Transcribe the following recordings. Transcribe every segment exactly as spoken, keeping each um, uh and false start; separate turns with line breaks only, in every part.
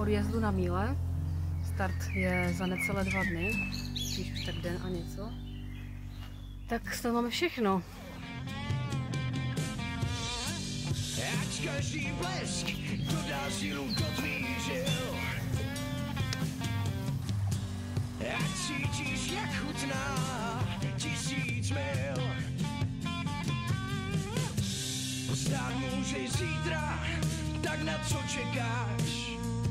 odjezdu na Míle. Start je za necelé dva dny, když už tak den a něco. Tak to máme všechno.
Ať každý blesk dodá sílu do tvých žil. Ať cítíš, jak chutná tisíc mil. Stát můžeš zítra, tak na co čekáš?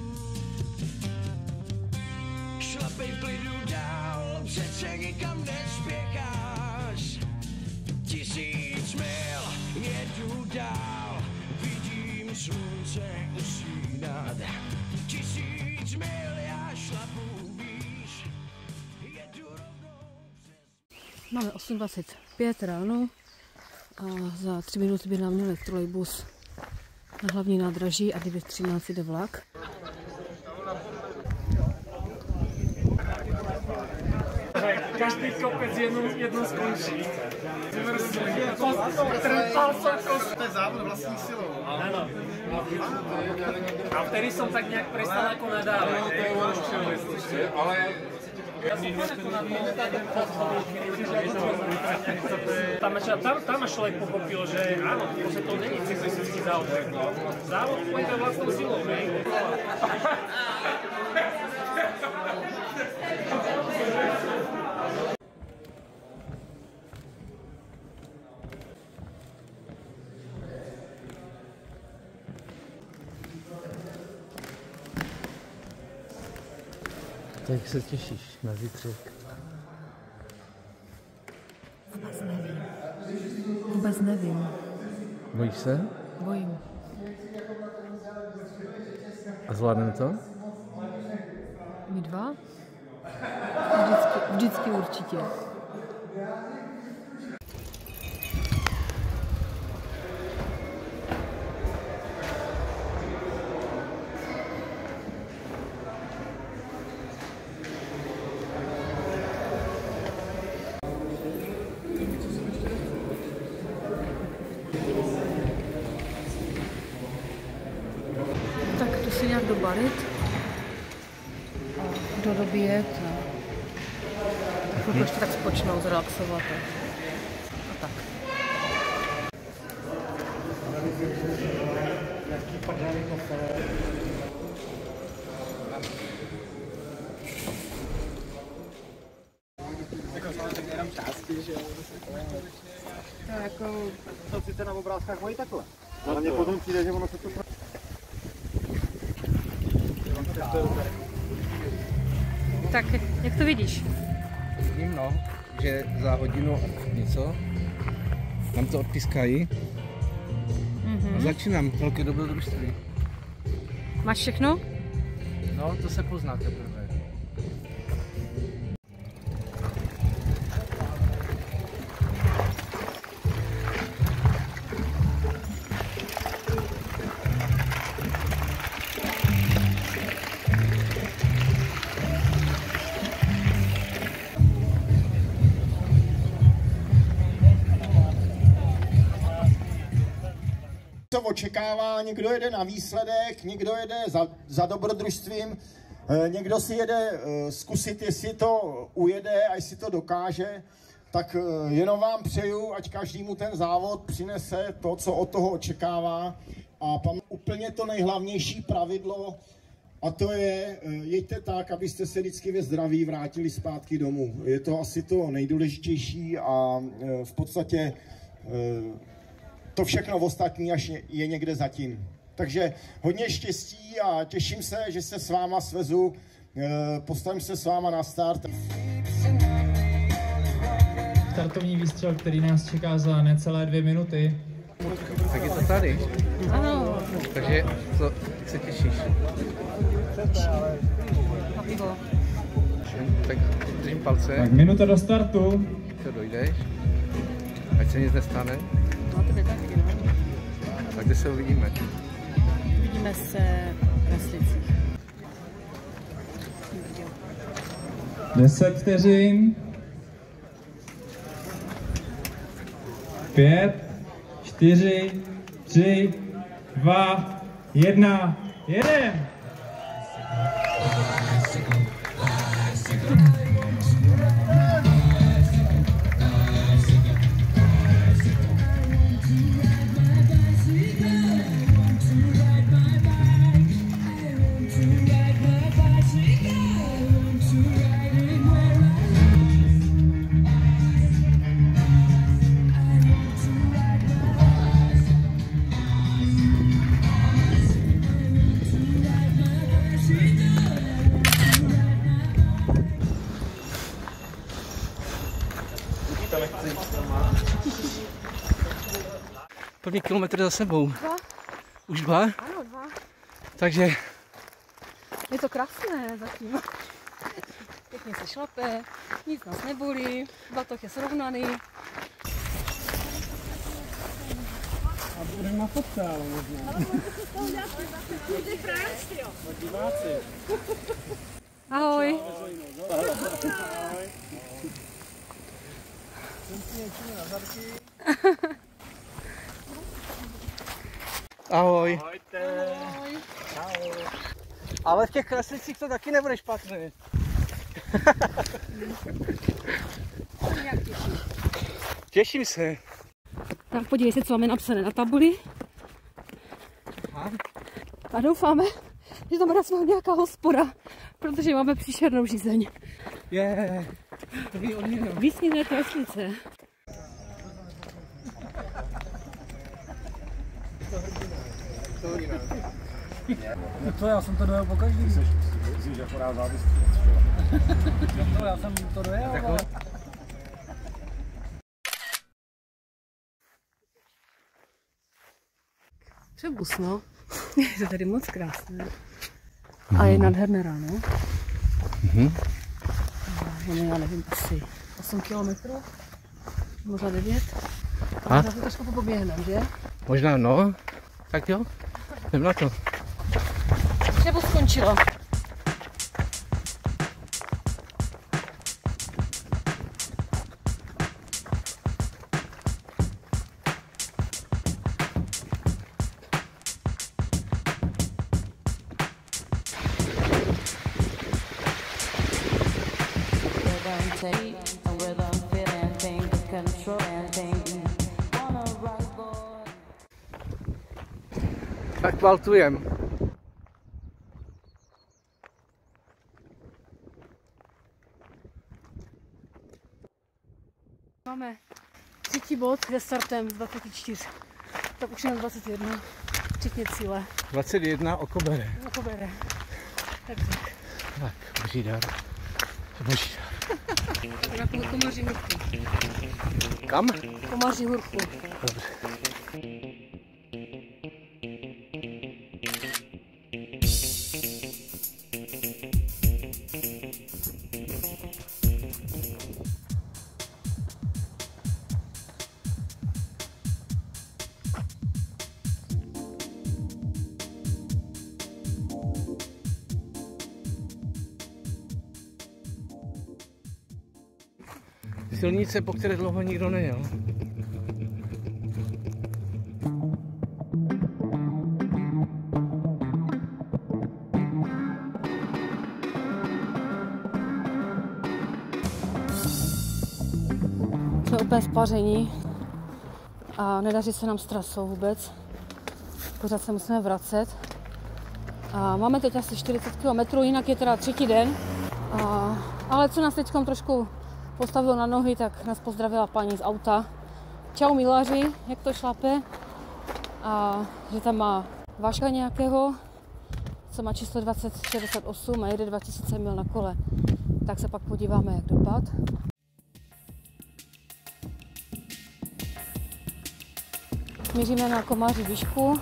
Šlapej v klidu dál, přece nikam nespěcháš. Tisíc mil, jedu dál, vidím slunce usínat. Tisíc mil, já šlapu výš, jedu rovnou přes...
Máme osm dvacet pět ráno a za tři minuty by nám měl trolejbus na hlavní nádraží a devět třináct jde vlak.
Každý kopec jednou, jednou skončí. To je závod vlastní silou.
Ano. A vtedy som tak nejak prestal ako nadávať.
Ale
tam, tam, tam až človek pochopil, že áno, že to není cyklistický závod. Závod pôjde vlastnou silou, hej?
Jak se těšíš na zítřek?
Vůbec nevím. Vůbec nevím.
Bojíš se?
Bojím.
A zvládneme to?
My dva? Vždycky, vždycky určitě. Tak to si nějak dobalit a dodobět a chvilku ještě tak spočnout, zrelaxovat a, a tak.
jenom části, že jo.
To jako...
To sice na obrázkách mají takhle. Ale mně potom přijde, že ono se to...
Tak, jak to vidíš?
Vidím, no, že za hodinu něco nám to odpískají. Mm-hmm. A začínám, velké dobrodružství.
Máš všechno?
No, to se pozná teprve.
To očekává, někdo jede na výsledek, někdo jede za, za dobrodružstvím, někdo si jede zkusit, jestli to ujede a jestli to dokáže, tak jenom vám přeju, ať každému ten závod přinese to, co od toho očekává. A pan, úplně to nejhlavnější pravidlo, a to je, jeďte tak, abyste se vždycky ve zdraví vrátili zpátky domů. Je to asi to nejdůležitější a v podstatě to všechno ostatní až je někde zatím. Takže hodně štěstí a těším se, že se s váma svezu, postavím se s váma na start.
Startovní výstřel, který nás čeká za necelé dvě minuty.
Tak je to tady.
Ano.
Takže co, jak se těšíš?
Na pivo.
Tak držím palce.
Tak minuta do startu.
To dojdeš. Ať se nic nestane.
No to by taky, no.
Tak kde se uvidíme?
Vidíme se na Slicích.
deset vteřin. pět, čtyři, tři, dva, jedna, jeden.
první kilometr za sebou.
Dva?
Už dva?
Ano, dva.
Takže...
Je to krásné zatím. Pěkně se šlape, nic nás nebolí, batoh je srovnaný.
A budeme na fotce, ale možná.
Ahoj.
Ahoj.
Ahoj.
Ale v těch kreslicích to taky nebude špatné. Těším se.
Tak podívej se, co máme napsané na tabuli. A doufáme, že tam bude nějaká hospoda, protože máme příšernou žízeň.
Je, to by odměno.
Vysněné kreslice.
No to já jsem to dojel po každý.
Jsi akorát závislý.
No já jsem to dojel, ale...
Přebus, no. Je to tady moc krásné. A je nádherné ráno.
Mhm.
Máme, já nevím, asi osm kilometrů, možná devět. A
A?
možná to trošku poběhneme, že?
Možná no. Tak jo, jdem na to.
Přebus skončilo.
Tak valtujem.
Máme třetí bod se startem z dvacet čtyři. Tak už jenom dvacet jedna, včetně cíle.
dvacet jedna okobere.
No bere. Tak tak.
Tak, boží dar. Boží dar.
Na komaří hurku.
Kam?
Komaří hurku.
Dobře. Silnice, po které dlouho nikdo nejel.
Jsme úplně spaření a nedaří se nám s trasou vůbec. Pořád se musíme vracet. A máme teď asi čtyřicet kilometrů, jinak je teda třetí den. A, ale co nás teď trošku postavilo na nohy, tak nás pozdravila paní z auta. Čau miláři, jak to šlape? A že tam má Vaška nějakého, co má číslo dvacet šedesát osm a jede dva tisíce mil na kole. Tak se pak podíváme, jak dopad. Míříme na Komáří výšku.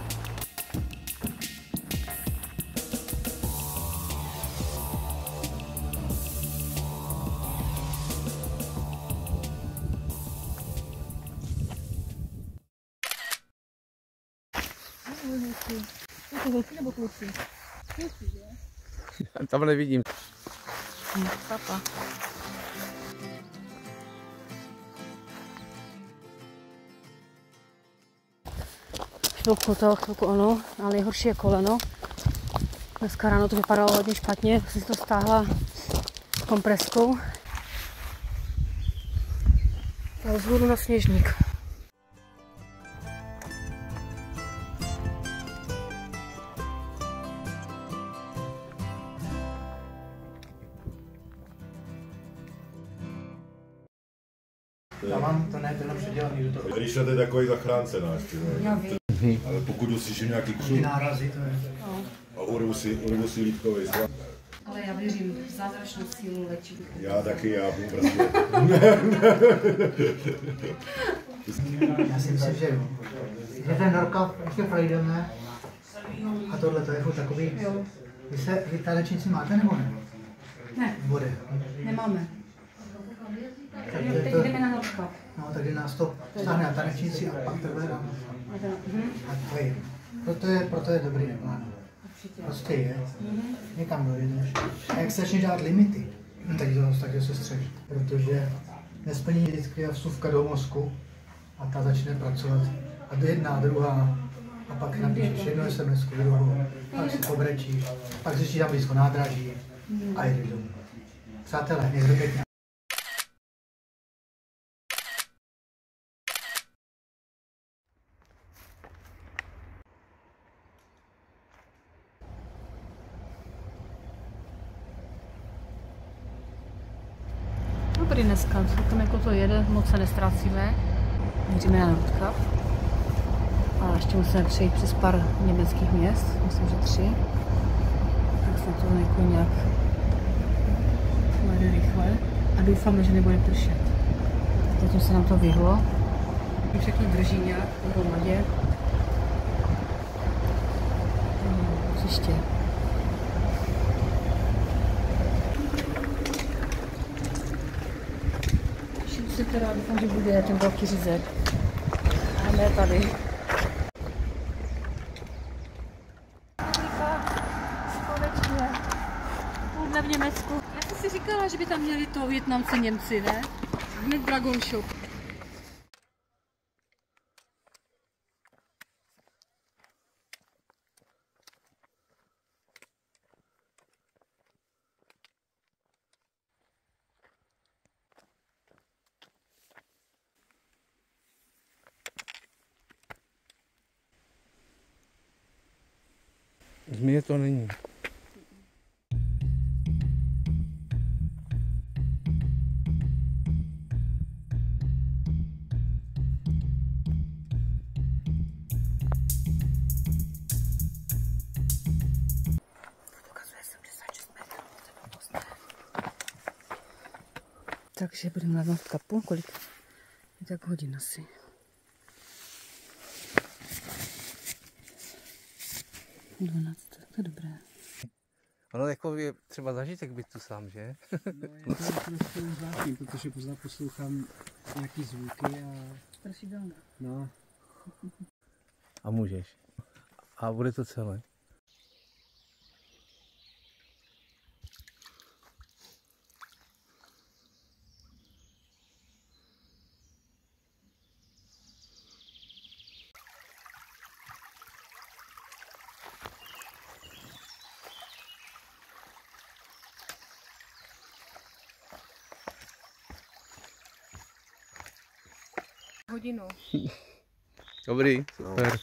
Tam nevidím.
Papa. Chvilku to, chvilku ono, ale nejhorší je koleno. Dneska ráno to vypadalo hodně špatně, jsem si to stáhla kompreskou. A vzhůru na sněžník.
Já mám to ne, to předělaný do toho.
Když to je takový zachránce náš, ale pokud uslyším nějaký křuk
Nárazy to je.
a urvu si, urvu si lítkovej svaz.
Ale já Já věřím v zázračnou sílu léčivých.
Já taky, já budu prostě.
Já si myslím, že jo. Že ten Norka ještě projdeme. A tohle to je furt takový. Jo. Vy se, vy tanečníci máte nebo ne?
Ne.
Body.
Nemáme.
Tak
teď
to,
jdeme na Norka.
No, takže nás to stáhne na tanečníci a pak teprve dáme. A to je. Proto je, proto je dobrý neplán. Prostě je. Někam dojedeš. A jak se začne dát limity, tak to taky se střeží. Protože nesplní vždycky vsuvka do mozku a ta začne pracovat. A do jedna, druhá. A pak napíšeš jednu es em esku, druhou. Pak si pobrečíš. Pak zjistíš tam blízko nádraží. A jdeš domů. Přátelé, někdo pěkně.
Dobrý dneska, celkem jako to jede, moc se nestrácíme. Míříme na Nordkap. A ještě musíme přejít přes pár německých měst, myslím, že tři. Tak snad to jako nějak jde rychle. A doufáme, že nebude pršet. Zatím se nám to vyhlo. Všechno drží nějak pohromadě. Příště. Si teda doufám, že bude ten velký řízek. A ne tady. Společně. Půl v Německu. Já jsem si říkala, že by tam měli to Vietnamci, Němci, ne? Hned Dragon Shop.
Zmije to není.
Pokazuje sedmdesát šest metrů. Takže budeme na Nordkapu. Kolik? Je tak hodin asi. dvanáct, to je dobré.
Ono jako je třeba zažitek být tu sám, že?
No, já to prostě zvláštní, protože pořád poslouchám nějaký zvuky a...
Strašidelné.
No.
A můžeš. A bude to celé.
Hodinu.
Dobrý, super.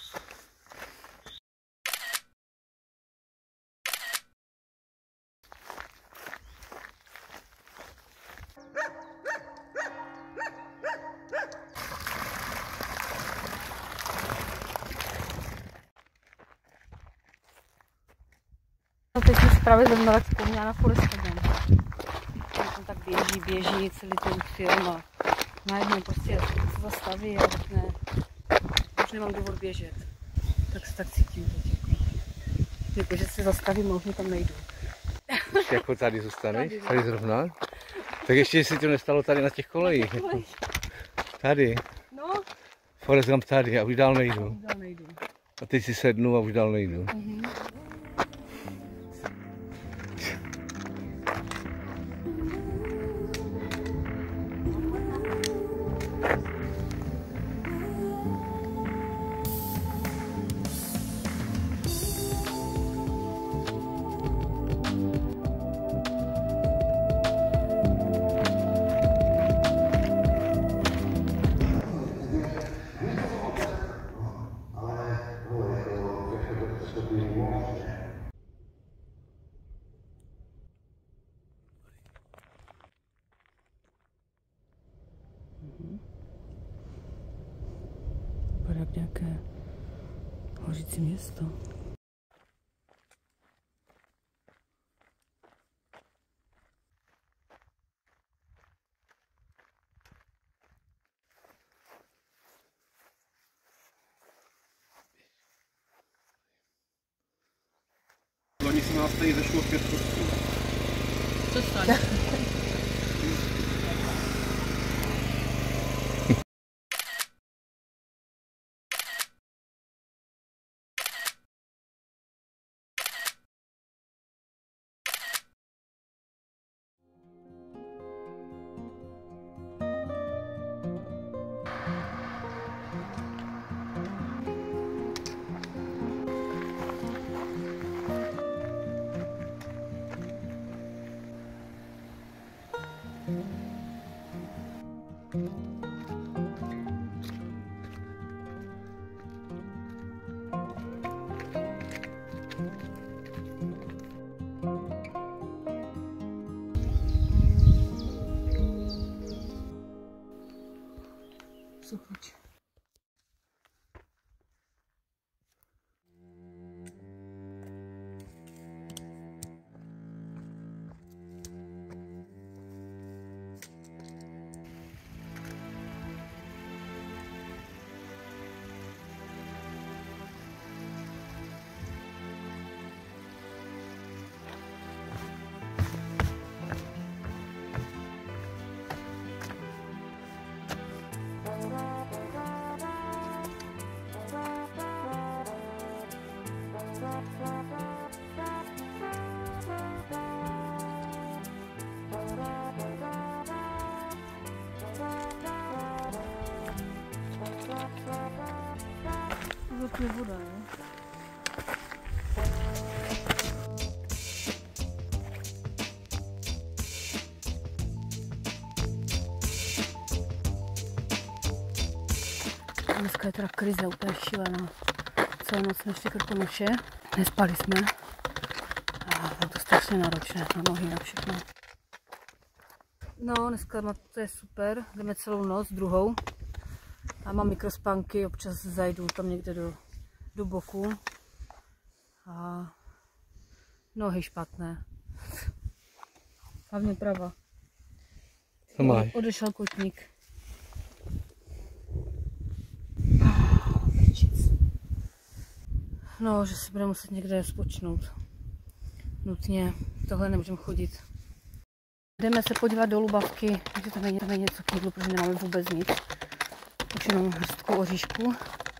No teď jsem právě zrovna tak vzpomněla na Forrest Gump. On tak běží, běží celý ten film a najednou prostě se zastaví a řekne, už nemám důvod běžet. Tak se tak cítím teď. Jako, že se zastavím a už tam nejdu.
Jako tady zůstaneš? Tady, tady zrovna? Tak ještě si to nestalo tady na těch kolejích. Tady.
No.
Forrest Gump tady a už dál nejdu.
Už dál nejdu.
A teď si sednu a už dál nejdu.
Mhm. Vypadá jak nějaké hořící město.
Loni se nás tady zešlo pět kostků.
Co stane? Super. To je voda, ne? Dneska je teda krize úplně šílená. Celou noc jsme šli Krkonoše, nespali jsme. A bylo to strašně náročné na nohy, na všechno. No, dneska to je super, jdeme celou noc, druhou. A mám mikrospánky, občas zajdu tam někde do, do boku. A nohy špatné. Hlavně prava.
Co máš?
Odešel kotník. No, že si budeme muset někde spočnout. Nutně, tohle nemůžeme chodit. Jdeme se podívat do Lubavky, takže tam je, tam je něco k jídlu, protože nemáme vůbec nic. Už jenom hrstku oříšku.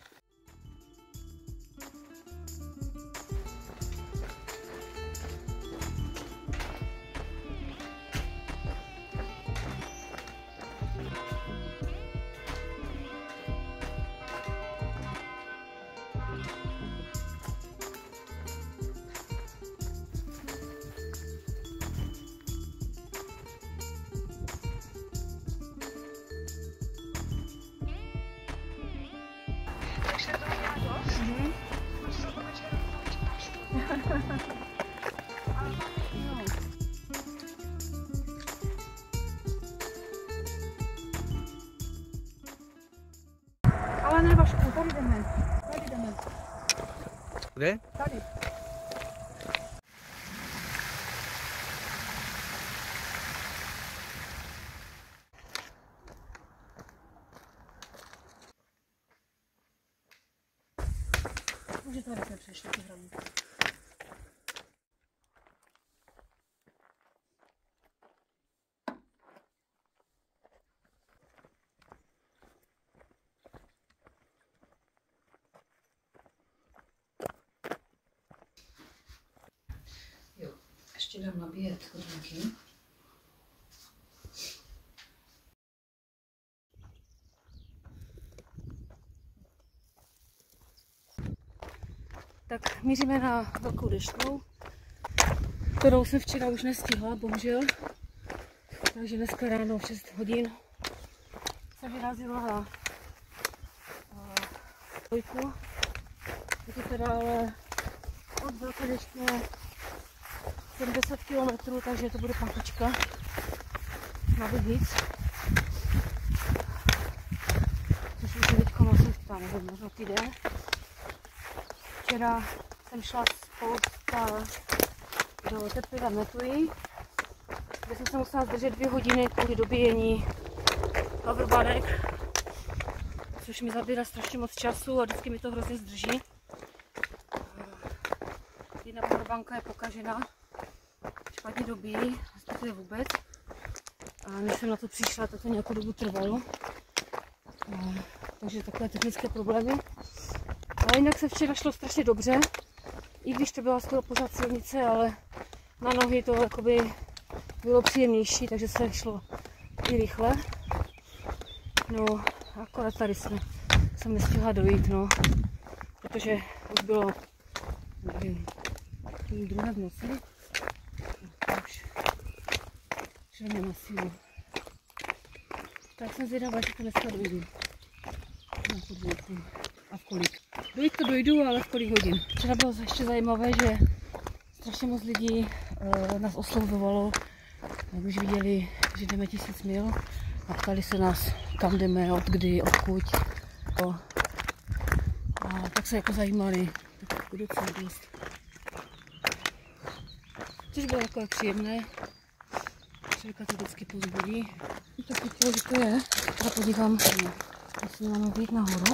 Ale ne, Vašku, tady jdeme. Tady jdeme.
Kde?
Tady. Může to rychle přešli ty hrany. Jo, ještě dám nabíjet hodinky. Tak míříme na velkou deštnou, kterou jsem včera už nestihla, bohužel. Takže dneska ráno v šest hodin jsem vyrazila na dvojku. Je to teda ale od velké deštné sedmdesát kilometrů, takže to bude pachučka na Bibic. Což už je teďko nosím tam, nevím, možná týden. Včera jsem šla spousta do Teplic a Metuji, kde jsem se musela zdržet dvě hodiny kvůli dobíjení powerbanek, což mi zabírá strašně moc času a vždycky mi to hrozně zdrží. Jedna powerbanka vanka je pokažená, špatně dobíjí, respektive vůbec. A než jsem na to přišla, tak to nějakou dobu trvalo. A, takže takové technické problémy. Ale jinak se včera šlo strašně dobře, i když to byla skoro pořád silnice, ale na nohy to jakoby bylo příjemnější, takže se šlo i rychle. No, akorát tady jsme, jsem nestihla dojít, no, protože už bylo, nevím, druhé v noci. Už, už mě na sílu. Tak jsem zvědavá, že to dneska dojdu. Na podvůjku. A v kolik. Dojít to dojdu, ale v kolik hodin. Včera bylo ještě zajímavé, že strašně moc lidí e, nás oslovovalo, jak už viděli, že jdeme tisíc mil a ptali se nás, kam jdeme, od kdy, odkud. A tak se jako zajímali, tak docela dost. Což bylo takové příjemné, člověka to vždycky pozbudí. Tak chtělo, že to je, já podívám, jestli máme vyjít nahoru.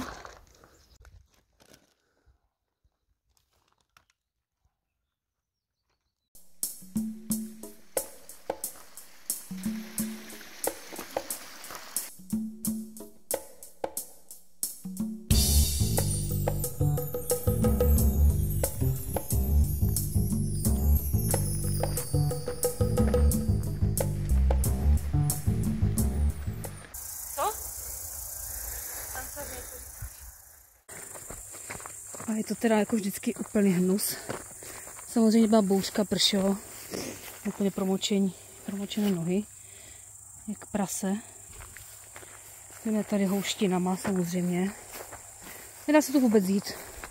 A je to teda jako vždycky úplný hnus. Samozřejmě byla bouřka, pršelo, úplně promočení, promočené nohy, jak prase. Jdeme tady houštinama samozřejmě. Nedá se to vůbec jít.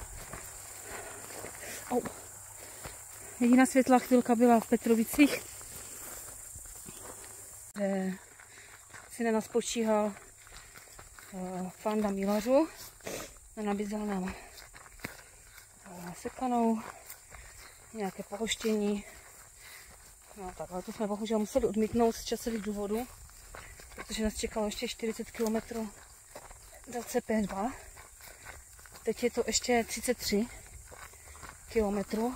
Au. Jediná světlá chvilka byla v Petrovicích, kde si na nás počíhal uh, Fanda Milařů a nabízel nám sekanou, nějaké pohoštění. No tak, ale to jsme bohužel museli odmítnout z časových důvodů, protože nás čekalo ještě čtyřicet kilometrů do C P dva. Teď je to ještě třicet tři kilometrů.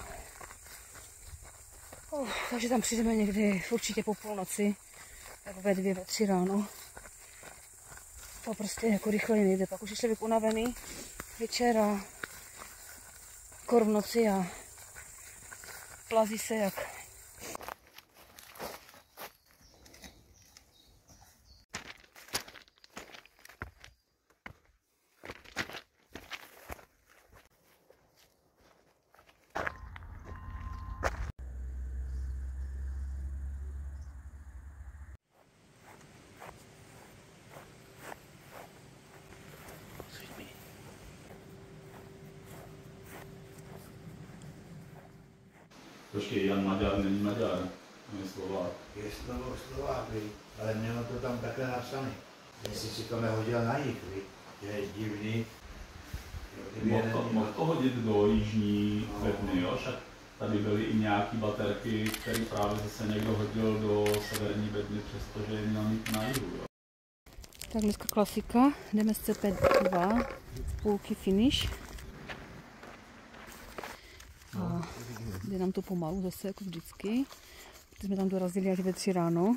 Oh, takže tam přijdeme někdy určitě po půlnoci, jako ve dvě, ve tři ráno. To prostě jako rychleji nejde, pak už je člověk unavený večer a skoro v noci a plazí se jak.
Počkej, Jan Maďar není Maďar, on je Slovák.
Je Slovák, Slovák, ale mělo to tam takhle napsané. Jestli si to nehodil na jich, že je divný.
Mohl to, mohl to hodit do jižní no. Bedny, jo? Však tady byly i nějaký baterky, které právě zase někdo hodil do severní Bedny, přestože je měl mít na jihu, jo?
Tak dneska klasika, jdeme z C P dva, půlky finish. A jde nám to pomalu zase, jako vždycky. Teď jsme tam dorazili až ve tři ráno.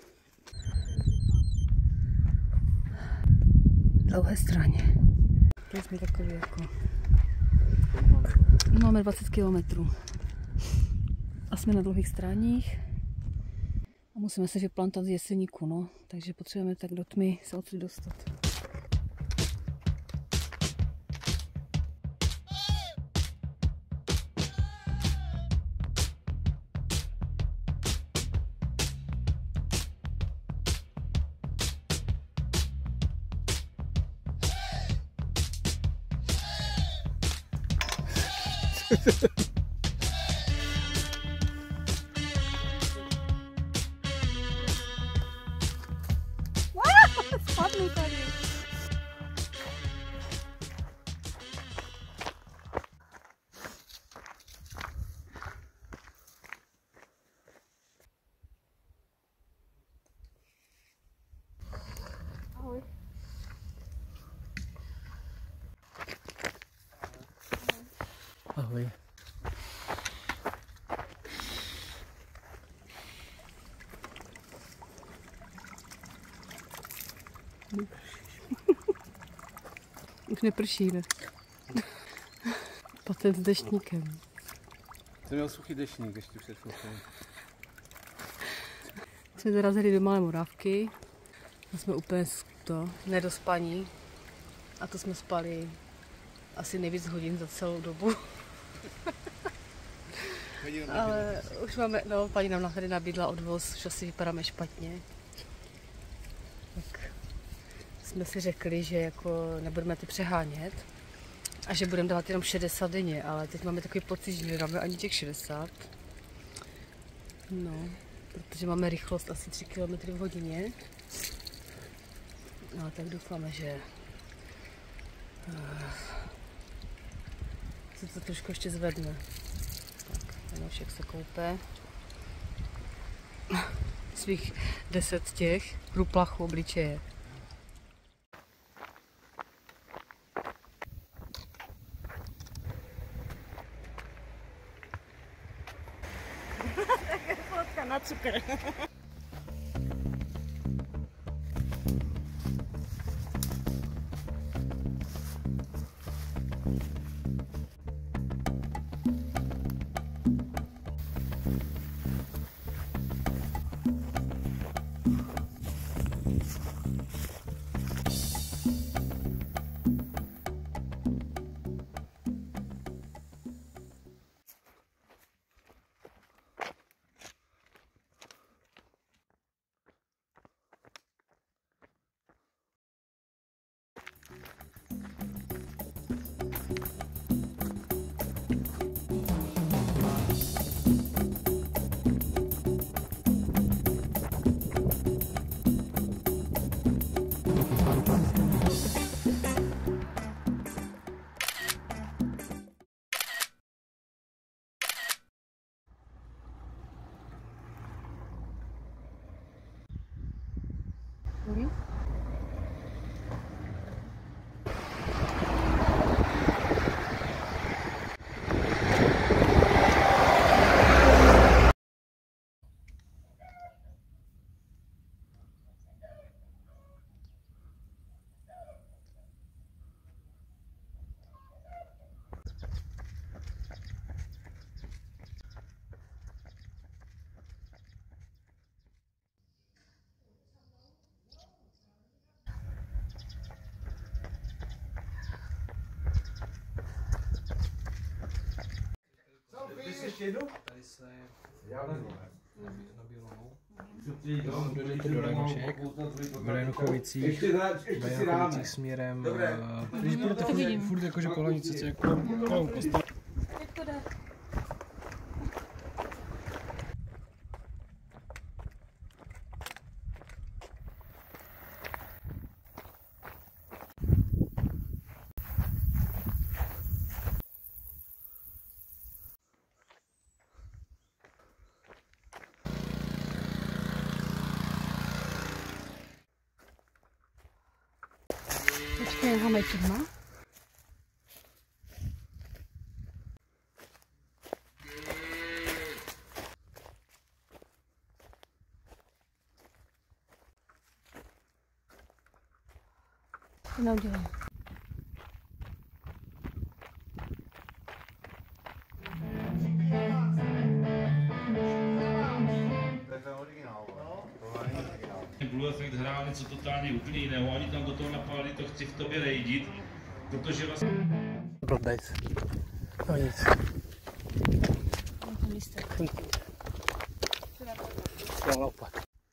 Dlouhé straně. Teď jsme takový jako... Máme dvacet kilometrů. A jsme na dlouhých stráních. A musíme se vyplantat z Jeseníku, no. Takže potřebujeme tak do tmy se odsud dostat. Spadnu tady. Ahoj.
Ahoj.
Už neprší, ne? Patent s deštníkem.
Jsem měl suchý deštník ještě před chvilkou.
Jsme dorazili do Malé Moravky. A jsme úplně to, nedospaní. A to jsme spali asi nejvíc hodin za celou dobu. Ale už máme, no, paní nám tady nabídla odvoz, už asi vypadáme špatně. Tak jsme si řekli, že jako nebudeme ty přehánět a že budeme dávat jenom šedesát denně, ale teď máme takový pocit, že nedáme ani těch šedesát. No, protože máme rychlost asi tři kilometry v hodině. No, tak doufáme, že uh, se to trošku ještě zvedne. Tak, Janošek se koupe. Svých deset těch ruplachů obličeje.
Tak je fotka na cukr.
Mhm.
Tady se na bělonou. Do Radošek, v Ranuchovicích, v Ranuchovicích směrem, když budete furt, furt jakože po hlavnici, co jako kolem kostela.
Počkej, máme firma. Co nám dělá?
Blue Effect hrál něco totálně úplně jiného, oni tam do toho napálili, to chci v tobě rejdit, protože vlastně...
Blbejc. No nic.
Mám tam lístek.
Já naopak.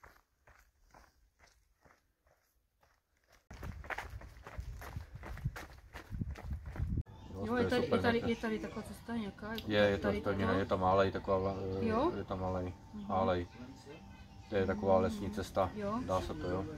Jo, je tady, je tady, je tady taková cesta nějaká? Jako
Je, je to
tady
pevně,
toto?
je tam alej, taková,
Jo?
je tam alej,
Mhm.
alej. To je taková lesní cesta,
Jo.
dá se to, jo.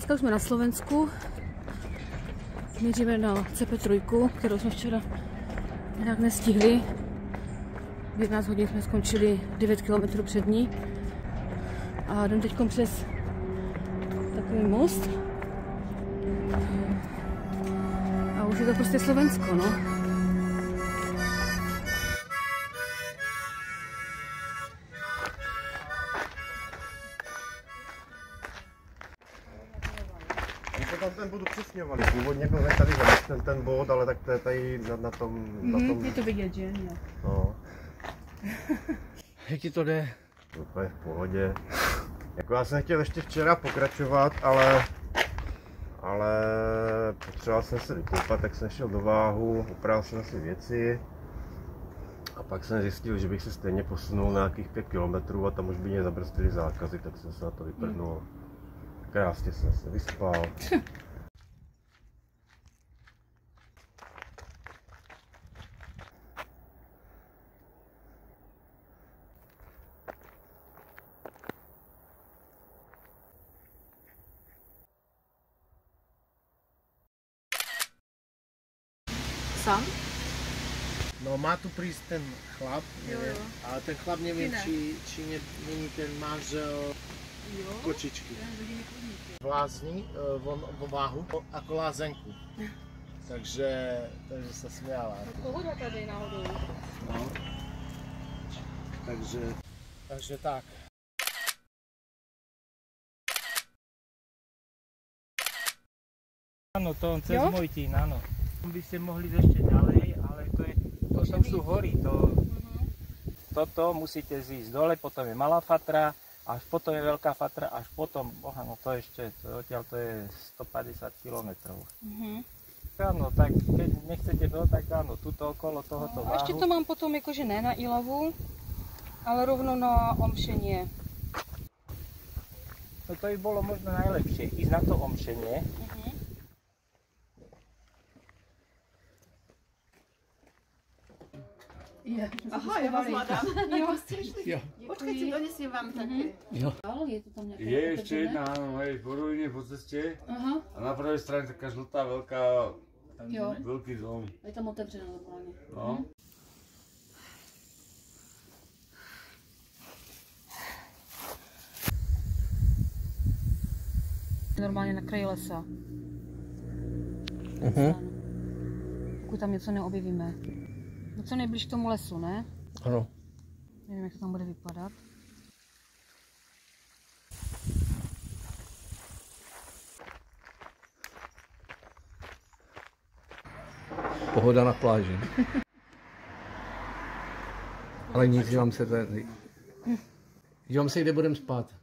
Dneska už jsme na Slovensku. Míříme na C P tři, kterou jsme včera nějak nestihli. V jedenáct hodin jsme skončili devět kilometrů před ní. A jdem teď přes takový most. A už je to prostě Slovensko, no.
Tam ten bod upřesňovali. Původně byl tady ten, ten bod, ale tak to je tady na, na tom... Mm-hmm, na tom...
Je to vidět, že?
No.
Jak ti to jde?
Úplně v pohodě. Jako já jsem chtěl ještě včera pokračovat, ale... Ale potřeboval jsem se vykoupat, tak jsem šel do váhu, upravil jsem si věci. A pak jsem zjistil, že bych se stejně posunul na nějakých pět kilometrů a tam už by mě zabrzdili zákazy, tak jsem se na to vyprdnul. Krásně jsem se vyspal.
Sám?
No má tu prísť ten chlap, neviem,
jo.
ale ten chlap neviem, či, či ne, není ten manžel
jo.
kočičky. Vlázni vo, vo váhu ako lázenku. Takže, takže sa smiala.
Pohoda tady náhodou.
No. Takže, takže tak.
Áno, to cez Mojtín, áno. By ste mohli ísť ešte ďalej, ale to, je, to tam sú hory. To, toto musíte zísť dole, potom je Malá Fatra, až potom je Veľká Fatra, až potom, boha, no to ešte, to, odtiaľ to je stopäťdesiat kilometrov. Uh-huh. Áno, tak keď nechcete veľa, tak áno, tuto okolo tohoto váhu.
A ešte to mám potom jakože ne na Ilavu, ale rovno na Omšenie.
No to by bolo možno najlepšie, ísť na to Omšenie. Uh-huh.
Je. Aha, já vás mladám. Jo, jste šli.
Jo.
Počkejte, donesím vám taky.
Jo.
Je to tam nějaké
Je ještě jedna, ano, je po ruině po cestě.
Aha.
A na pravé straně taká žlutá velká,
jo.
velký dom.
Je tam otevřeno normálně.
No.
Mhm. Normálně na kraji lesa.
Uh-huh.
Pokud tam něco neobjevíme. No co nejblíž k tomu lesu, ne?
Ano.
Nevím, jak to tam bude vypadat.
Pohoda na pláži. Ale nic, dívám se tady. Dívám se, kde budeme spát.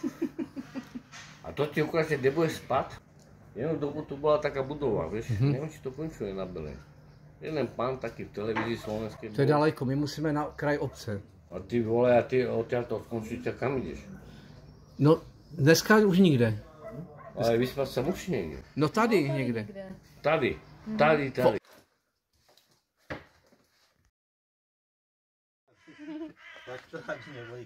A to ti ukáže, kde budeš spát? Jenom dokud tu byla taká budova, víš? Mm-hmm. Nevím, či to končuje na Bele. Jeden pán taky v televizi slovenské.
To je daleko, my musíme na kraj obce.
A ty vole, a ty odtiaľto skončíte, kam ideš?
No, dneska už nikde.
Ale vyspat se musíš někde.
No tady někde.
Tady, tady, tady.
Tak to tak neboj.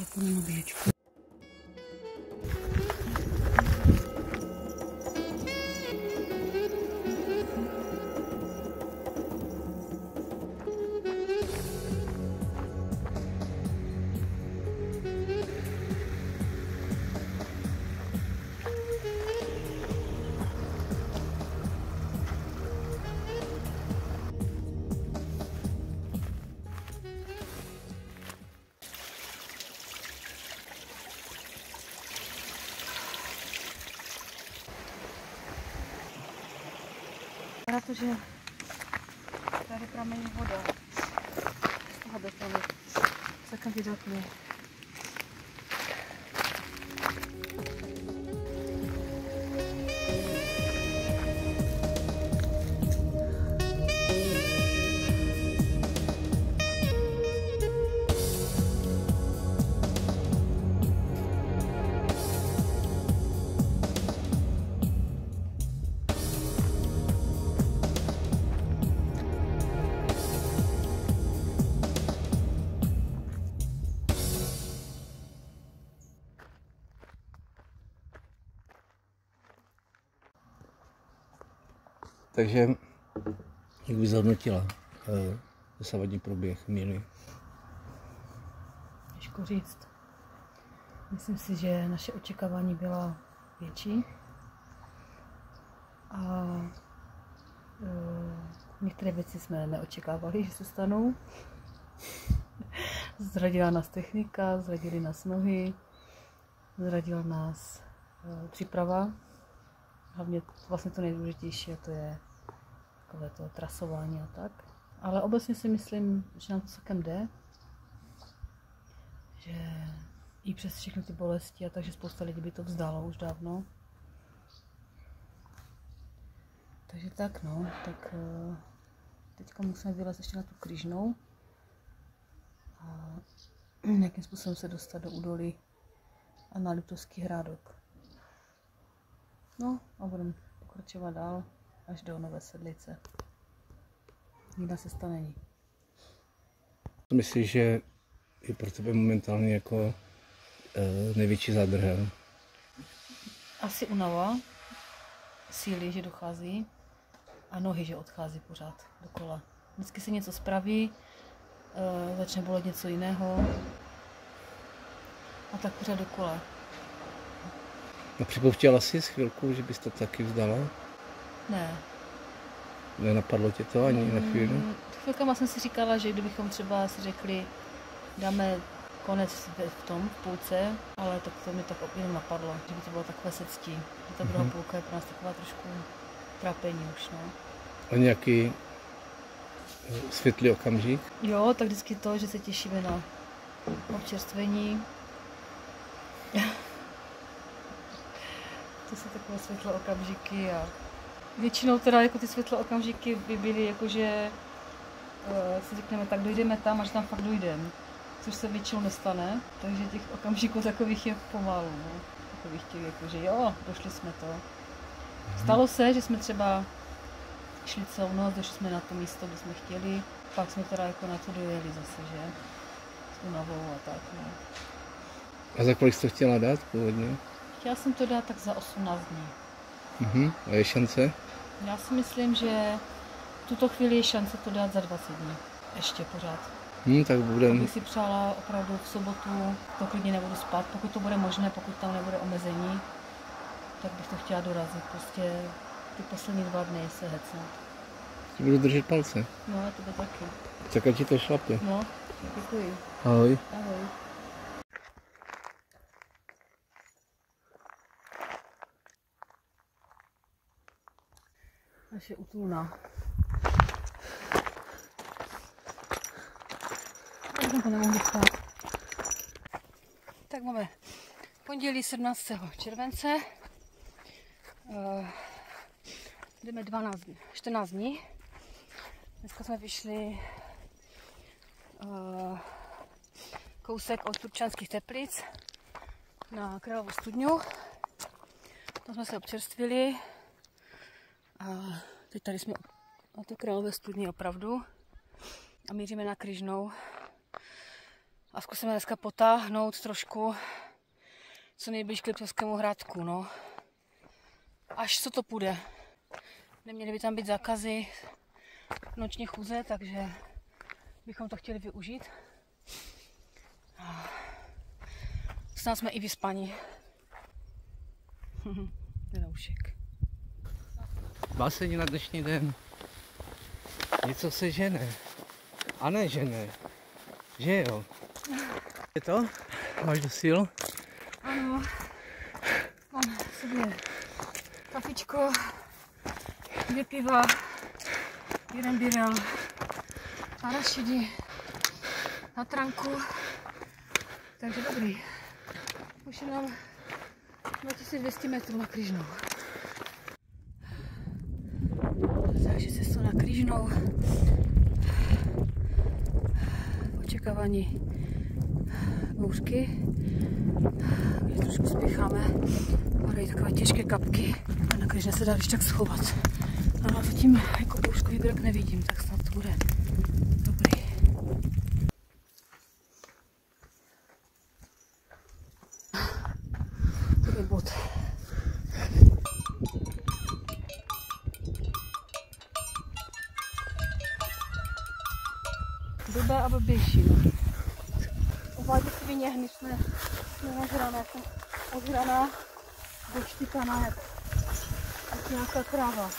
půjdu na běžku. Protože tady pramení voda z toho betonu, celkem vydatně.
Takže jak by zhodnotila eh, dosavadní průběh míry?
Těžko říct. Myslím si, že naše očekávání byla větší. A e, některé věci jsme neočekávali, že se stanou. Zradila nás technika, zradily nás nohy, zradila nás e, příprava. Hlavně vlastně to nejdůležitější, a to je takové to trasování a tak. Ale obecně si myslím, že nám to celkem jde. Že i přes všechny ty bolesti a takže spousta lidí by to vzdalo už dávno. Takže tak no, tak teďka musíme vylézt ještě na tu Kryžnou a nějakým způsobem se dostat do údolí a na Liptovský Hrádok. No a budeme pokračovat dál až do Nové Sedlice. Nikda se stane.
Myslíš, že je pro tebe momentálně jako e, největší zádrhel?
Asi únava, síly, že dochází a nohy, že odchází pořád dokola. Vždycky se něco spraví, e, začne bolet něco jiného a tak pořád dokola.
A připouštěla jsi z chvilku, že bys to taky vzdala?
Ne.
Nenapadlo tě to ani na chvíli?
Mm, chvilkama jsem si říkala, že kdybychom třeba si řekli, dáme konec v tom, v půlce, ale tak to mi tak jenom napadlo, že by to bylo takové sectí. Že ta druhá půlka je pro nás taková trošku trápení už, no.
A nějaký světlý okamžik?
Jo, tak vždycky to, že se těšíme na občerstvení. To jsou takové světlé okamžiky a většinou teda jako ty světlé okamžiky by byly jakože uh, si řekneme, tak dojdeme tam, až tam fakt dojdeme. Což se většinou nestane, takže těch okamžiků takových je pomalu, no. Takových těch jakože jo, došli jsme to. Stalo se, že jsme třeba šli celou noc, došli jsme na to místo, kde jsme chtěli, pak jsme teda jako na to dojeli zase, že? S únavou a tak, no.
A za kolik jsi to chtěla dát původně?
Chtěla jsem to dát tak za osmnáct dní.
Uh-huh. A je šance?
Já si myslím, že v tuto chvíli je šance to dát za dvacet dní. Ještě pořád.
Hmm, tak budem...
Bych si přála opravdu v sobotu, to klidně nebudu spát, pokud to bude možné, pokud tam nebude omezení, tak bych to chtěla dorazit. Prostě ty poslední dva dny se hecnout.
Ti budu držet palce.
No, a tebe taky.
Tak ať ti to šlape.
No, děkuji.
Ahoj.
Ahoj. Naše útulna. Tak jsem to nemohli spát. Tak máme pondělí sedmnáctého července. Uh, jdeme dvanáct, čtrnáct dní. Dneska jsme vyšli uh, kousek od Turčanských Teplic na Královu studňu. Tam jsme se občerstvili. A teď tady jsme na té Králové studni opravdu a míříme na Kryžnou. A zkusíme dneska potáhnout trošku co nejblíž k Liptovskému Hradku, no. Až co to půjde. Neměly by tam být zákazy noční chůze, takže bychom to chtěli využít. Snad jsme i vyspaní. Neloušek.
Básení na dnešní den. Něco se žene. A ne žene. Že jo? Je to? Máš do sil?
Ano. Mám sobě kafičko, dvě piva, jeden birel, arašidy, na tranku. Takže dobrý. Už je nám dva tisíce dvě stě metrů na Kryžnou. Takže cestu na Kryžnou. Očekávání bouřky. My trošku spěcháme. Padají takové těžké kapky. A na Kryžně se dá když tak schovat. A zatím jako bouřkový brak nevidím, tak snad to bude dobrý. To je bod. Blbé a blbější. Uvádě si vyněhny, jsme, jsme nažrané, já jsem ožraná, doštykaná jak, jak nějaká kráva.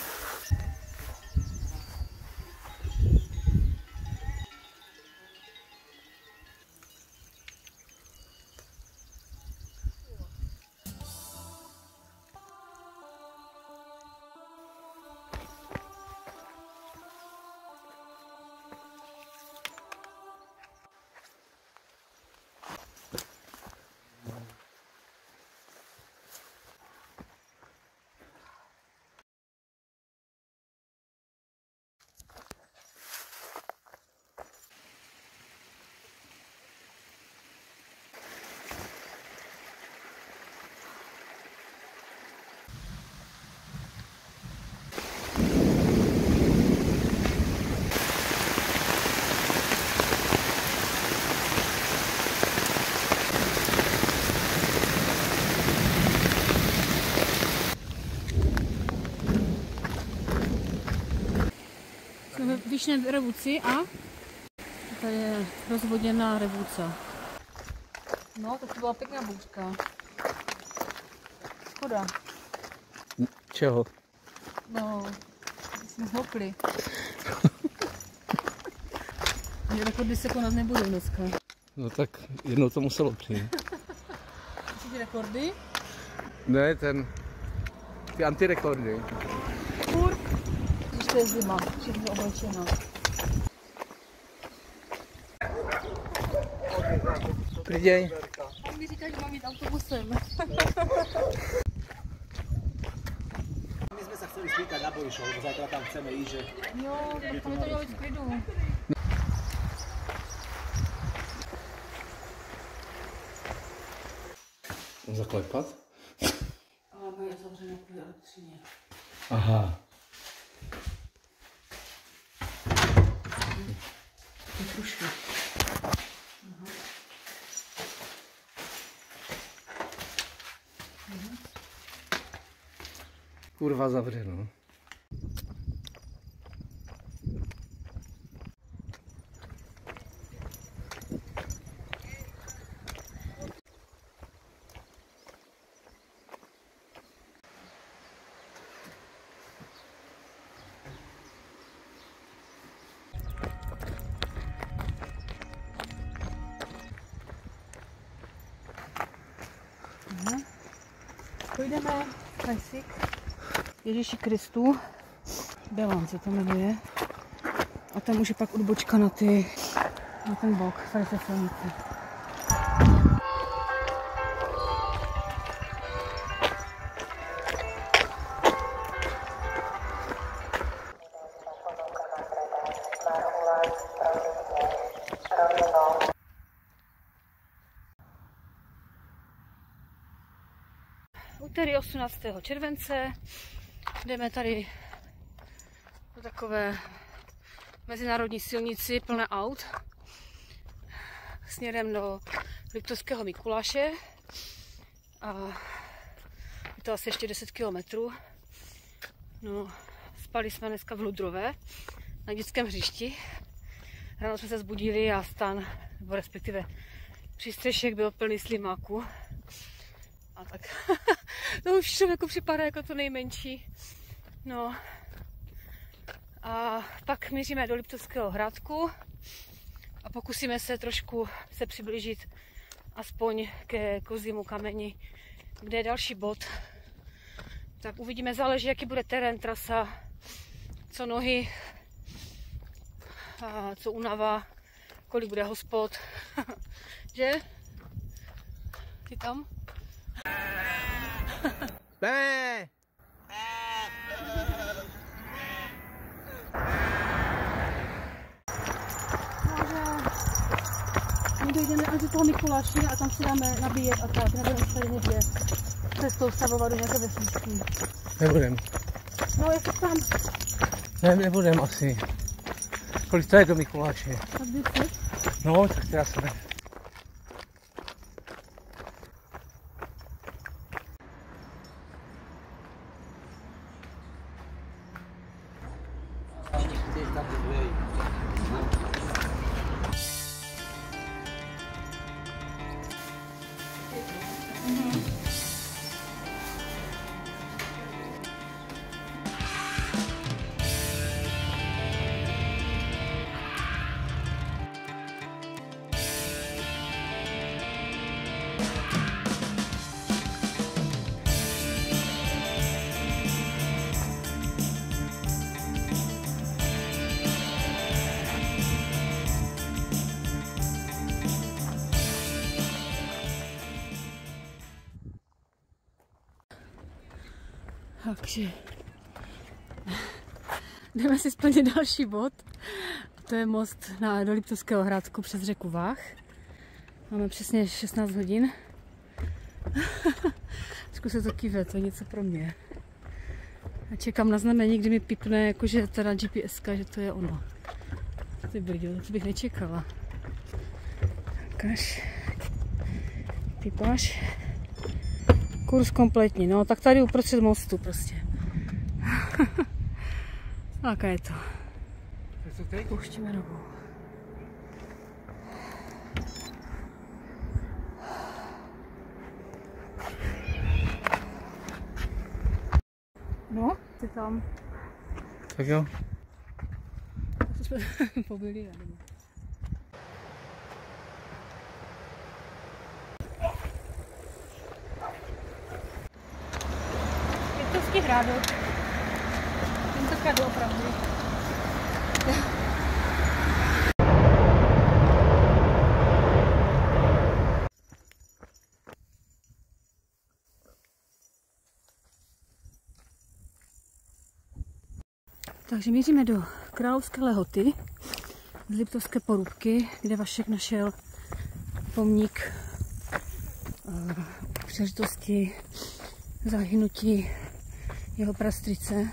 Jsme v Vyšné Revuci a tady je rozvoděná Revuca. No, to byla pěkná bouřka. Škoda.
Čeho?
No, jsme zhopli. Rekordy se konat nebudou dneska.
No tak jednou to muselo přijít.
Myslíte rekordy?
Ne, ten... Ty antirekordy.
Furt. Když to je zima, všechno oblečeno.
Dobrý den.
On mi říká, že mám jít autobusem.
My jsme se chceli spýtať na Bojšov, lebo zajtra tam chceme ísť, že...
Jo, tam je to mělo být v klidu.
Zaklepat?
Ale bude zavřené kvůli elektřině.
Aha.
Ty krušky. Aha. Mhm.
Kurva zavřeno.
Půjdeme Kajsik, Ježíši Kristu, Belan se to jmenuje. A tam už je pak odbočka na, ty, na ten bok, tady se silnice. Úterý osmnáctého července jdeme tady do takové mezinárodní silnici plné aut. směrem do Liptovského Mikuláše. A je to asi ještě deset kilometrů. No, spali jsme dneska v Ludrové na dětském hřišti. Ráno jsme se zbudili a stan, nebo respektive přístřešek byl plný slimáků. A tak to už člověku připadá jako to nejmenší. No a pak míříme do Liptovského Hrádku a pokusíme se trošku se přiblížit aspoň ke Kozímu kameni, kde je další bod. Tak uvidíme, záleží, jaký bude terén, trasa, co nohy, a co únava, kolik bude hospod. Že? Ty tam?
Jdeme!
My dojdeme až do toho Mikuláše a tam si dáme nabíjet a tak, nebudeme se tady někde cestou stavovat do nějaké vesničky.
Nebudem.
No, jestli tam.
Ne, nebudem asi. Kolik to je do Mikuláše?
Tak deset?
No, tak to já se ne.
Takže jdeme si splnit další bod. To je most na, do Liptovského Hrádku přes řeku Váh. Máme přesně šestnáct hodin. Trošku se to kýve, to je něco pro mě. A čekám na znamení, kdy mi pipne, jakože teda G P S ka, že to je ono. Ty brďo, to bych nečekala. Ukáž. Pipáš. Kurz kompletní, no tak tady uprostřed mostu prostě. Jaká je to? Pouštíme nohu. No, ty tam.
Tak jo.
To jsme pobyli a jdeme. Liptovský Hrádok. Tentokrát doopravdy. Takže míříme do Královské Lehoty z Liptovské Porubky, kde Vašek našel pomník uh, příležitosti zahynutí jeho prastrice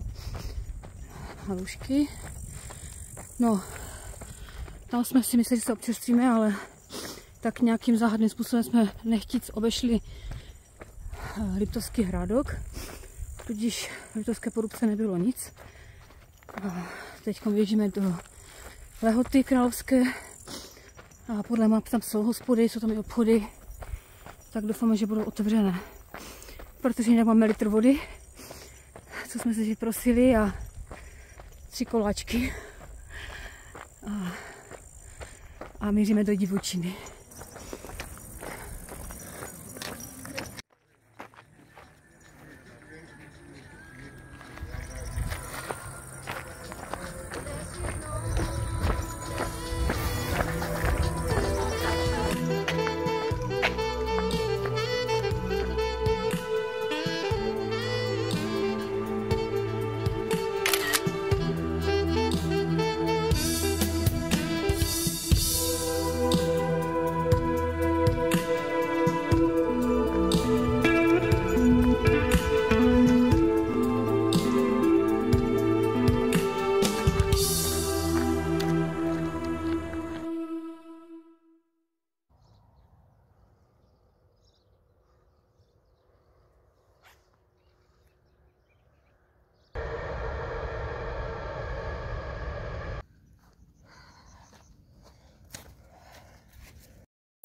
Halušky. No, tam jsme si mysleli, že se občerstvíme, ale tak nějakým záhadným způsobem jsme nechtíc obešli Liptovský Hrádok, tudíž v Liptovské Porubce nebylo nic. A teď běžíme do Lehoty Královské a podle map tam jsou hospody, jsou tam i obchody, tak doufáme, že budou otevřené. Protože jinak máme litr vody, co jsme si prosili, a tři koláčky a, a míříme do divočiny.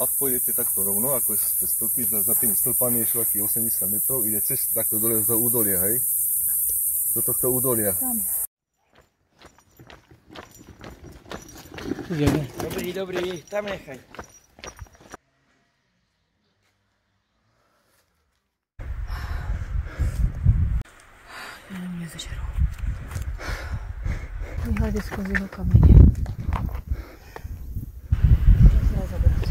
pak pojedete takto rovno, ako ste stĺpy, za, za tými stĺpami je takých osemdesiat metrov, ide cez takto dole do údolia, hej? Do tohto údolia.
Tam.
Dobrý, dobrý, tam nechaj.
Jenom mě zežerou. Vyhledě z kozího kameně. Musíme zabrat.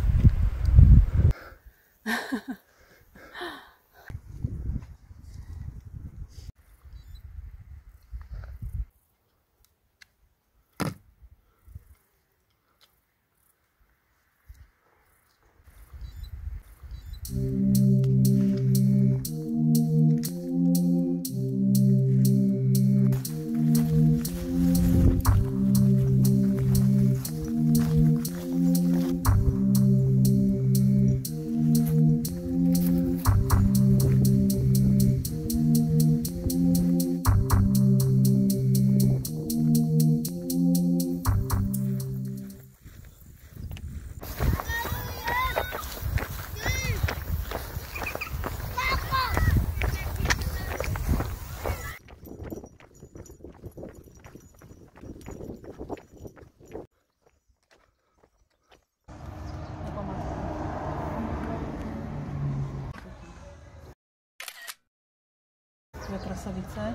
To je krasavice.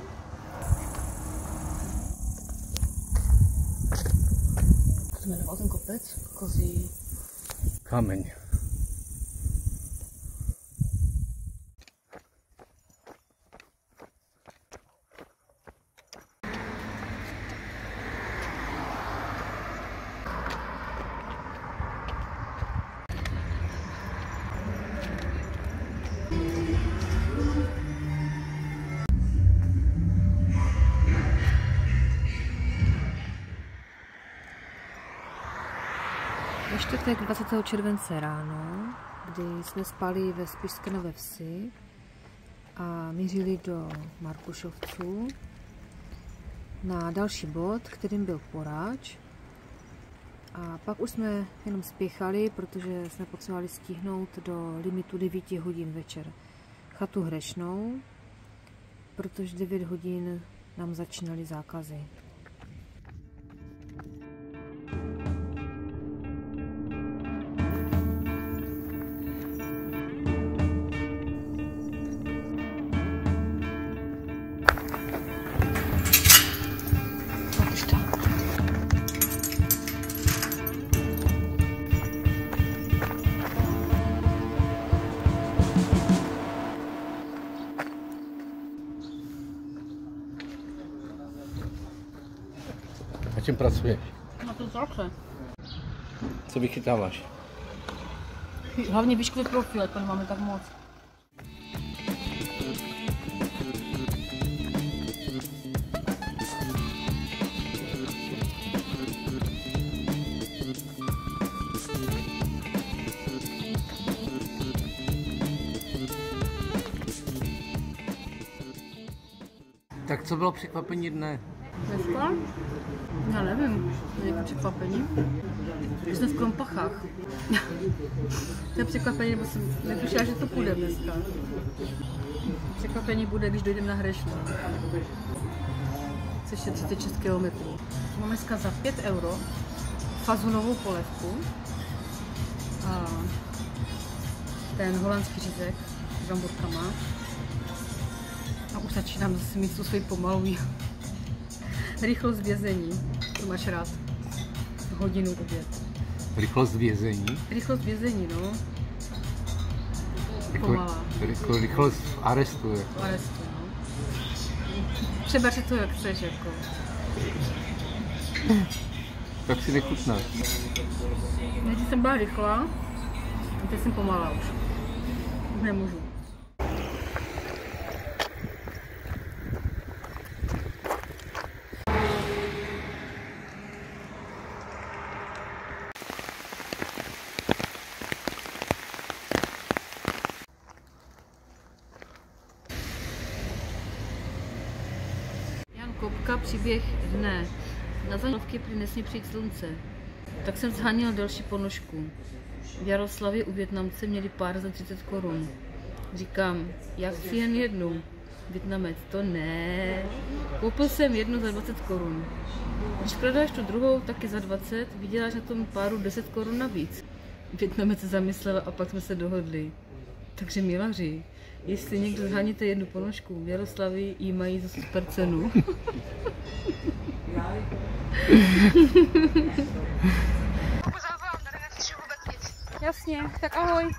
Co se jmenoval ten kopec? Kozí...
Kameň.
Ve čtvrtek dvacátého července ráno, kdy jsme spali ve Spišské Nové Vsi a mířili do Markušovců na další bod, kterým byl Poráč. A pak už jsme jenom spěchali, protože jsme potřebovali stihnout do limitu devět hodin večer chatu Hrešnou, protože devět hodin nám začínaly zákazy.
Na čem pracuješ?
Na tom celce.
Co vychytáváš?
Hlavně výškový profil, to nemáme tak moc.
Tak co bylo překvapení dne?
Dneska? Já nevím, nějaké překvapení. Že jsme v Krompachách. To je překvapení, nebo jsem netušila, že to půjde dneska. Překvapení bude, když dojdeme na Hrešnou. Což je třicet šest kilometrů. Máme dneska za pět euro fazunovou polévku. A ten holandský řízek s bramborkama. A už začínám zase mít tu svoji pomalou rychlost vězení. To máš rád. Hodinu oběd.
Rychlost vězení?
Rychlost vězení, no.
Rychlo,
Pomalá.
rychlo, rychlost v arestu.
V arestu, no. Třeba si to, jak chceš, jako.
Tak si nechutnáš.
Než jsem byla rychlá, a teď jsem pomalá už. Už nemůžu. Kopka, příběh dne. Na zajímavky prý nesmí přijít slunce. Tak jsem zháněl další ponožku. v Jaroslavě u Vietnamce měli pár za třicet korun. Říkám, jak si jen jednu? Vietnamec, to ne. Koupil jsem jednu za dvacet korun. Když prodáš tu druhou taky za dvacet, vyděláš na tom páru deset korun navíc. Vietnamec se zamyslel a pak jsme se dohodli. Takže milaři, jestli někdo zháníte jednu ponožku v Jaroslavii, ji mají za super cenu.
Jasně, tak ahoj.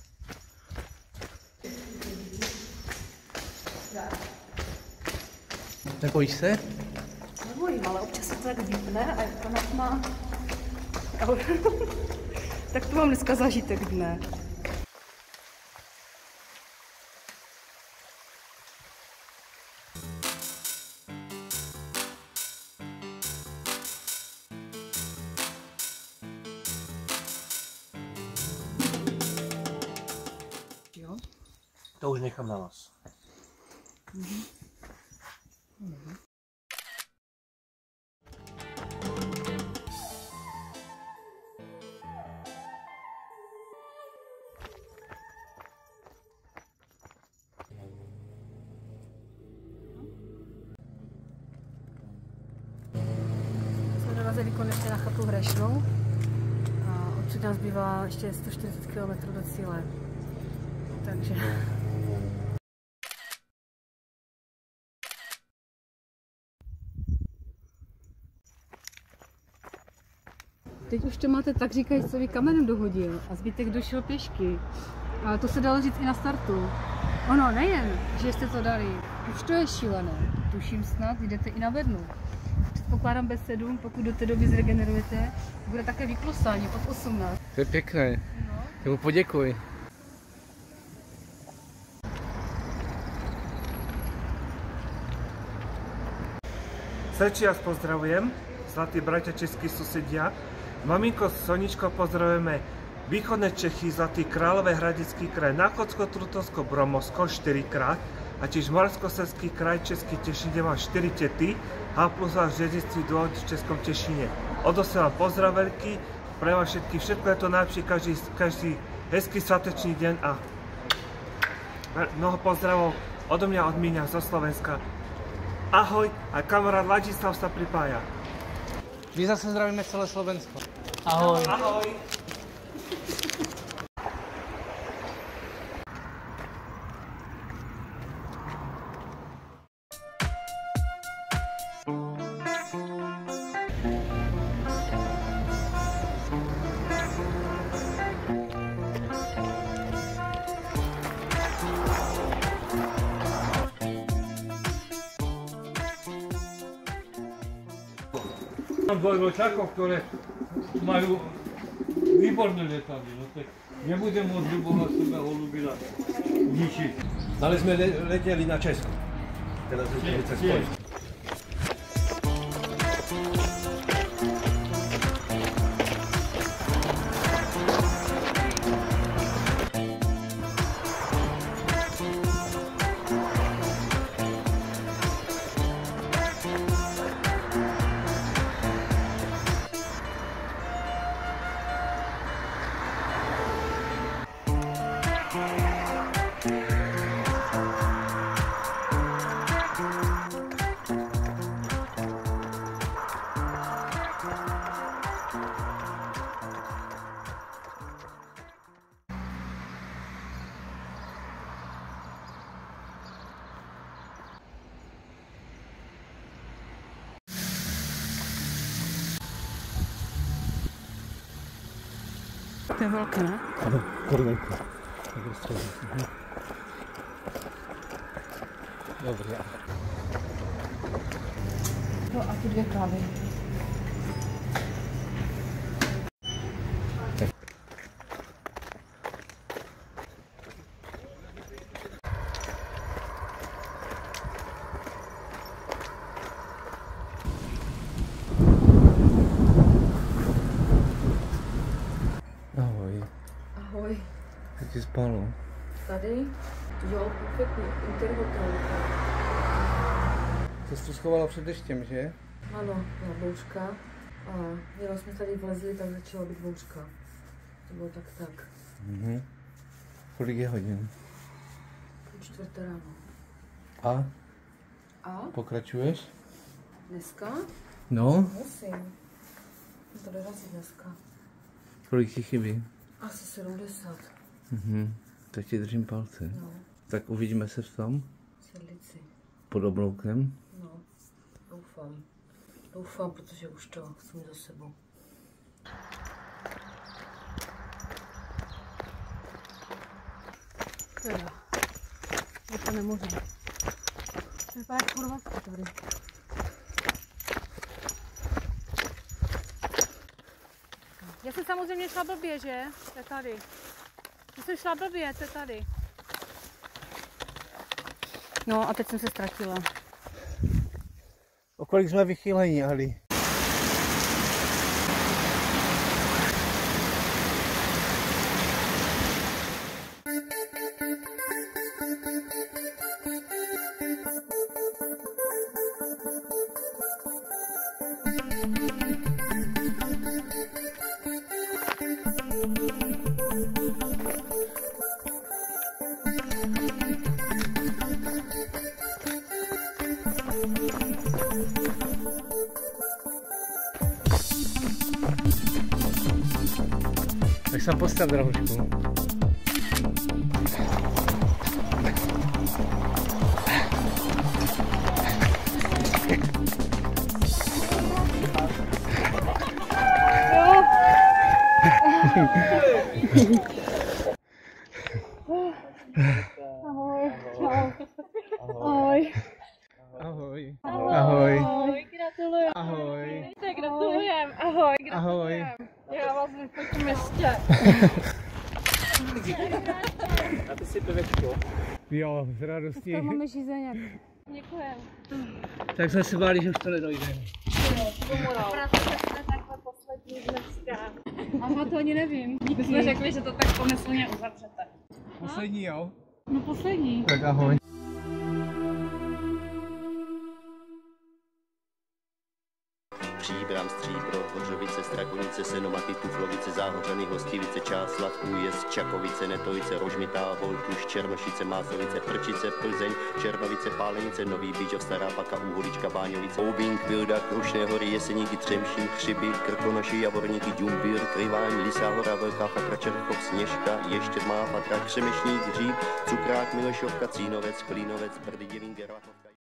Nebojíš se?
Nebojím, ale občas se to tak vypne a jak to nad má. Tak to mám dneska zažitek dne.
To už nechám na vás.
Mhm.
Mhm. Jsme dorazili konečně na chatu Hrešnou a odsud nás zbývá ještě sto čtyřicet kilometrů do cíle. Takže... Teď už to máte tak říkají, co by kamenem dohodil a zbytek došel pěšky. Ale to se dalo říct i na startu. Ono nejen, že jste to dali, už to je šílené. Tuším snad, jdete i na bednu. Předpokládám bez sedm, pokud do té doby zregenerujete, bude také vyklosání od osmnáct.
To je pěkné. No. Nebo poděkuj.
Srdečne vás pozdravujem, zlatí bratia, českí susedia. Maminko, Soničko, pozdravujeme východné Čechy, Zlatý Královéhradecký kraj, Náchodsko, Trutnovsko, Bromovsko štyrikrát a tiež Moravskoslezský kraj, Český Těšín, kde mám štyri tety, H plus vás v řeďství dôvod v Českom Těšíne. Odosielam pozdrav veľký, prajem vám všetkých všetko je to najlepšie, každý, každý hezký svatečný deň a mnoho pozdravov odo mňa, od Míňa zo Slovenska. Ahoj, a kamarád Ladislav sa pripája.
My zase zdravíme celé Slovensko.
Ahoj. Ahoj.
Mám dvojročákov, ktoré majú výborné lietadly, no tak nebudem môcť ľubovať sebe holubila ničiť.
Ale sme le leteli na Česku, teraz sme cez Poľsko.
To je velké, ne?
Ano, korunku. Dobrý.
No a ty dvě kávy.
Ahoj.
Ahoj.
Jak ti spalo?
Tady? Jo, perfektní. Interhotelka.
Ty jsi to schovala před deštěm, že?
Ano, byla bouřka. A jenom jsme tady vlezli, tak začala být bouřka. To bylo tak tak.
Mhm. Kolik je hodin?
Čtvrté ráno.
A?
A?
Pokračuješ?
Dneska?
No.
Musím. To dorazit dneska.
Kolik ti chybí?
Asi sedmdesát.
Mhm. Tak ti držím palce.
No.
Tak uvidíme se v tom?
Sedlici.
Pod obloukem?
No. Doufám. Doufám, protože už to chci mít za sebou. Teda. Vypadne moře. Vypadá jak Chorvatsko tady. Já jsem samozřejmě šla blbě, že? To je tady. Já jsem šla blbě, to je tady. No a teď jsem se ztratila.
O kolik jsme vychýlení, Ali? Tak se postav, drahušku.
Ahoj. Čau. Ahoj.
Ahoj.
Ahoj.
Ahoj.
Gratulujem.
Ahoj.
Tak gratulujem. Ahoj.
Ahoj.
Já vás vyfotím ještě.
A ty si pivečko.
Jo, z radosti.
To máme žízeněk. Děkujem.
Tak jsme se báli, že už to nedojde.
Jo, to morál. Pracujeme takhle poslední dneska. Aha, to ani nevím. My jsme řekli, že to tak pomyslně uzavřete.
Poslední, jo?
No poslední.
Tak ahoj.
Příbram, Stříbro, Hořovice, Strakonice, Senomaty, Tuflovice, Záhořany, Hostivice, Čáslav, Újezd, Čakovice, Netovice, Rožmitá, Voltuš, Černošice, Másovice, Prčice, Plzeň, Černovice, Pálenice, Nový Bíčov, Stará Paka, Úholička, Báňovice, Oubík, Vilda, Krušné hory, Jeseníky, Třemšín, Chřiby, Krkonoši, Javorníky, Ďumbír, Kryvání, Lisá hora, Velká Fatra, Čerchov, Sněžka, Ještěd, Má Fatra, Křemešník, Hříb, Cukrák, Milešovka, Cínovec, Klínovec, Brdy, Děvín, Gerlachov.